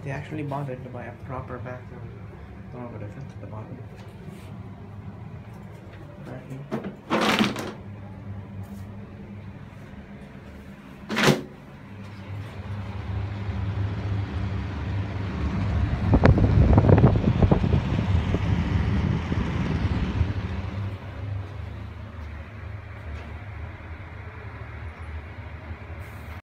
They actually bothered to buy a proper bathroom. Don't know what it fits at the bottom. Apparently.